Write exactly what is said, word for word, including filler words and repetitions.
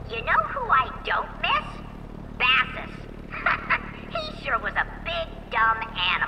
You know who I don't miss? Bassus. He sure was a big, dumb animal.